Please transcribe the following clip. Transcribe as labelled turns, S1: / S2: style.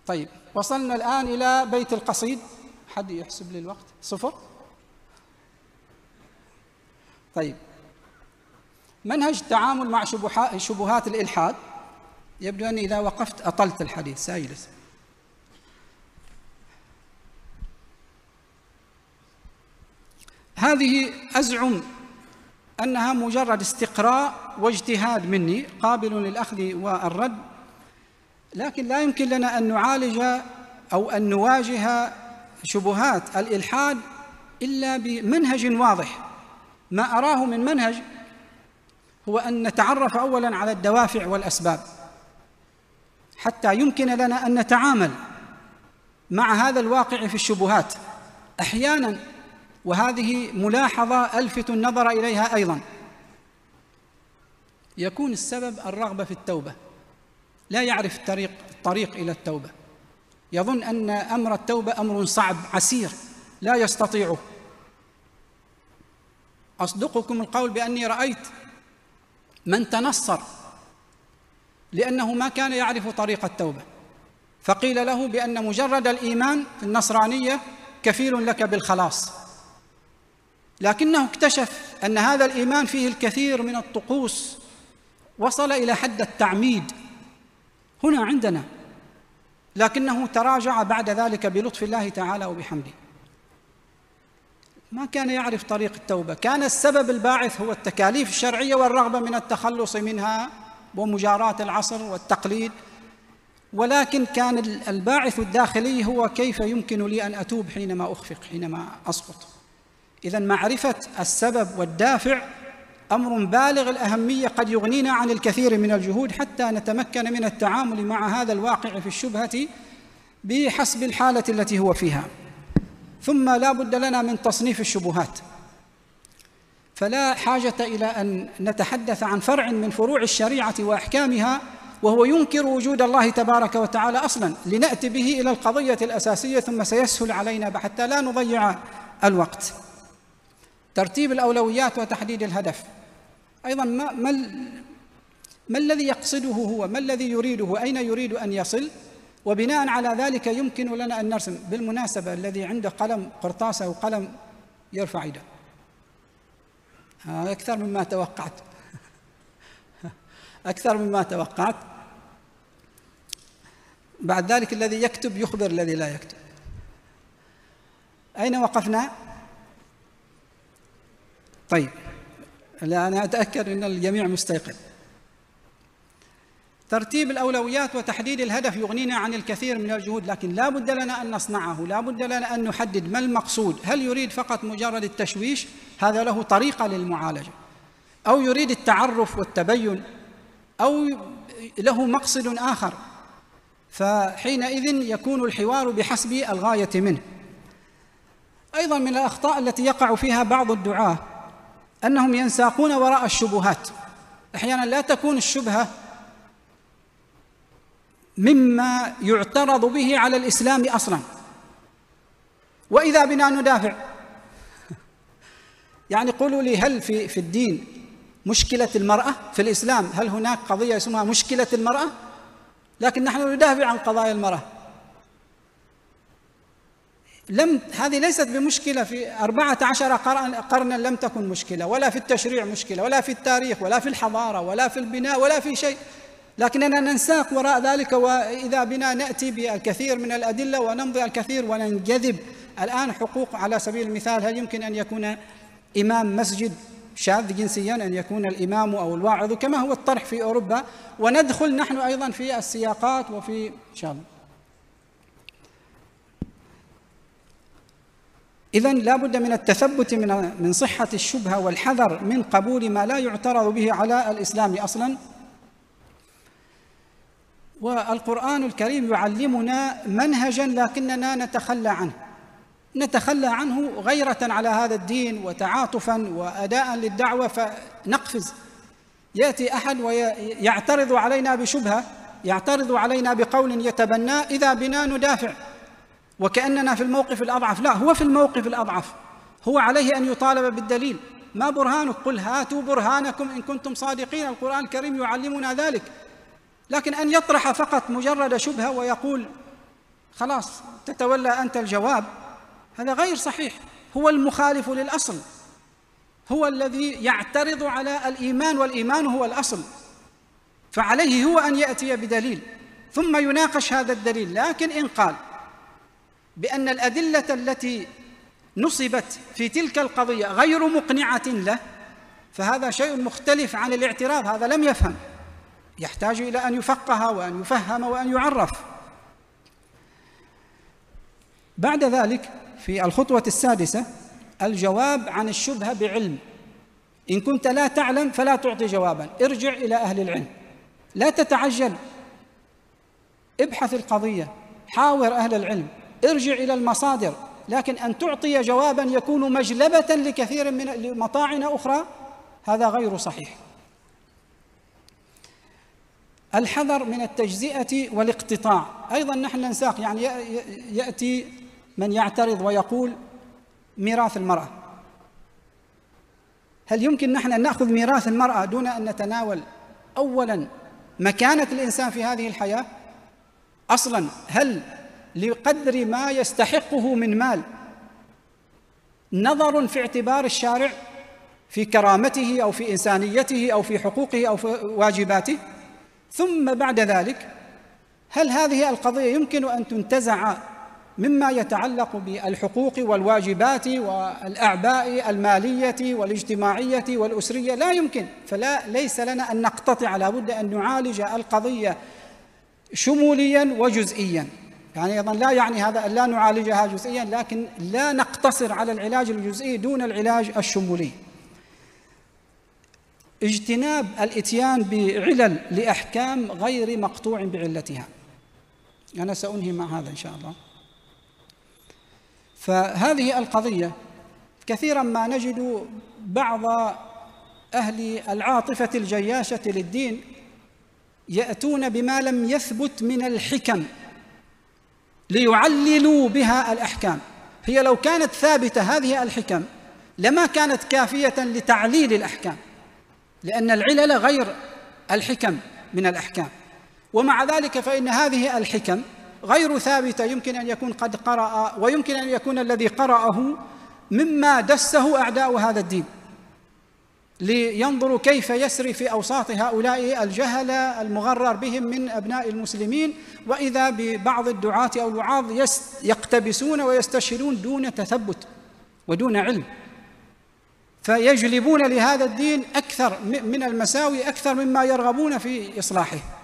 S1: طيب، وصلنا الآن إلى بيت القصيد. حد يحسب لي الوقت؟ 0. طيب، منهج التعامل مع شبهات الإلحاد. يبدو أني إذا وقفت أطلت الحديث. سايلس. هذه أزعم أنها مجرد استقراء واجتهاد مني قابل للأخذ والرد، لكن لا يمكن لنا أن نعالج أو أن نواجه شبهات الإلحاد إلا بمنهج واضح. ما أراه من منهج هو أن نتعرف أولاً على الدوافع والأسباب حتى يمكن لنا أن نتعامل مع هذا الواقع في الشبهات. أحياناً، وهذه ملاحظة ألفت النظر إليها أيضاً، يكون السبب الرغبة في التوبة، لا يعرف الطريق إلى التوبة، يظن أن أمر التوبة أمر صعب عسير لا يستطيعه. أصدقكم القول بأني رأيت من تنصر لأنه ما كان يعرف طريق التوبة، فقيل له بأن مجرد الإيمان في النصرانية كفيل لك بالخلاص، لكنه اكتشف أن هذا الإيمان فيه الكثير من الطقوس، وصل إلى حد التعميد هنا عندنا، لكنه تراجع بعد ذلك بلطف الله تعالى وبحمده. ما كان يعرف طريق التوبة، كان السبب الباعث هو التكاليف الشرعية والرغبة من التخلص منها ومجاراة العصر والتقليد، ولكن كان الباعث الداخلي هو كيف يمكن لي أن أتوب حينما أخفق، حينما أسقط. إذن معرفة السبب والدافع أمر بالغ الأهمية، قد يغنينا عن الكثير من الجهود حتى نتمكن من التعامل مع هذا الواقع في الشبهة بحسب الحالة التي هو فيها. ثم لا بد لنا من تصنيف الشبهات، فلا حاجة إلى أن نتحدث عن فرع من فروع الشريعة وأحكامها وهو ينكر وجود الله تبارك وتعالى أصلاً، لنأتي به إلى القضية الأساسية ثم سيسهل علينا حتى لا نضيع الوقت. ترتيب الأولويات وتحديد الهدف. أيضاً ما الذي يقصده هو؟ ما الذي يريده؟ أين يريد أن يصل؟ وبناء على ذلك يمكن لنا أن نرسم. بالمناسبة، الذي عنده قلم قرطاسة وقلم يرفع يده. أكثر مما توقعت. أكثر مما توقعت. بعد ذلك الذي يكتب يخبر الذي لا يكتب. أين وقفنا؟ طيب، لا، أنا أتأكد أن الجميع مستيقظ. ترتيب الأولويات وتحديد الهدف يغنينا عن الكثير من الجهود، لكن لا بد لنا أن نصنعه، لا بد لنا أن نحدد ما المقصود. هل يريد فقط مجرد التشويش؟ هذا له طريقة للمعالجة. أو يريد التعرف والتبين، أو له مقصد آخر، فحينئذ يكون الحوار بحسب الغاية منه. أيضا من الأخطاء التي يقع فيها بعض الدعاة أنهم ينساقون وراء الشبهات. أحيانا لا تكون الشبهة مما يعترض به على الإسلام أصلا، وإذا بنا ندافع. يعني قولوا لي، هل في الدين مشكلة المرأة؟ في الإسلام هل هناك قضية اسمها مشكلة المرأة؟ لكن نحن ندافع عن قضايا المرأة. هذه ليست بمشكلة. في 14 قرنا لم تكن مشكلة، ولا في التشريع مشكلة، ولا في التاريخ، ولا في الحضارة، ولا في البناء، ولا في شيء، لكننا ننساق وراء ذلك، وإذا بنا نأتي بالكثير من الأدلة ونمضي الكثير وننجذب. الآن حقوق على سبيل المثال، هل يمكن أن يكون إمام مسجد شاذ جنسيا أن يكون الإمام أو الواعظ كما هو الطرح في أوروبا، وندخل نحن أيضا في السياقات وفي إن شاء الله. إذن لا بد من التثبت من صحة الشبهة والحذر من قبول ما لا يعترض به على الإسلام أصلا. والقرآن الكريم يعلمنا منهجا لكننا نتخلى عنه غيرة على هذا الدين وتعاطفا وأداء للدعوة، فنقفز. يأتي أحد ويعترض علينا بشبهة، يعترض علينا بقول يتبنى، إذا بنا ندافع وكأننا في الموقف الأضعف. لا، هو في الموقف الأضعف، هو عليه أن يطالب بالدليل. ما برهانك؟ قل هاتوا برهانكم إن كنتم صادقين. القرآن الكريم يعلمنا ذلك. لكن أن يطرح فقط مجرد شبهة ويقول خلاص تتولى أنت الجواب، هذا غير صحيح. هو المخالف للأصل، هو الذي يعترض على الإيمان، والإيمان هو الأصل، فعليه هو أن يأتي بدليل ثم يناقش هذا الدليل. لكن إن قال بأن الأدلة التي نصبت في تلك القضية غير مقنعة له، فهذا شيء مختلف عن الاعتراض، هذا لم يفهم، يحتاج إلى أن يفقه وأن يفهم وأن يعرف. بعد ذلك في الخطوة السادسة الجواب عن الشبهة بعلم. إن كنت لا تعلم فلا تعطي جوابا، ارجع إلى أهل العلم، لا تتعجل، ابحث القضية، حاور أهل العلم، ارجع إلى المصادر. لكن أن تعطي جوابا يكون مجلبة لكثير من مطاعن أخرى هذا غير صحيح. الحذر من التجزئة والاقتطاع، أيضا نحن ننساق، يعني يأتي من يعترض ويقول ميراث المرأة، هل يمكن نحن أن نأخذ ميراث المرأة دون أن نتناول أولا مكانة الإنسان في هذه الحياة؟ أصلا هل لقدر ما يستحقه من مال نظر في اعتبار الشارع في كرامته أو في إنسانيته أو في حقوقه أو في واجباته؟ ثم بعد ذلك هل هذه القضية يمكن أن تنتزع مما يتعلق بالحقوق والواجبات والأعباء المالية والاجتماعية والأسرية؟ لا يمكن. ليس لنا أن نقتطع، لابد أن نعالج القضية شموليا وجزئيا. يعني أيضا لا يعني هذا أن لا نعالجها جزئيا، لكن لا نقتصر على العلاج الجزئي دون العلاج الشمولي. اجتناب الإتيان بعلل لأحكام غير مقطوع بعلتها. أنا سأنهي مع هذا إن شاء الله. فهذه القضية كثيرا ما نجد بعض أهل العاطفة الجياشة للدين يأتون بما لم يثبت من الحكم ليعللوا بها الأحكام. هي لو كانت ثابتة هذه الحكم لما كانت كافية لتعليل الأحكام، لأن العلل غير الحكم من الأحكام. ومع ذلك فإن هذه الحكم غير ثابتة، يمكن أن يكون قد قرأ، ويمكن أن يكون الذي قرأه مما دسه أعداء هذا الدين لينظروا كيف يسري في أوساط هؤلاء الجهلة المغرر بهم من أبناء المسلمين، وإذا ببعض الدعاة أو الوعاظ يقتبسون ويستشهدون دون تثبت ودون علم، فيجلبون لهذا الدين أكثر من المساوي، أكثر مما يرغبون في إصلاحه.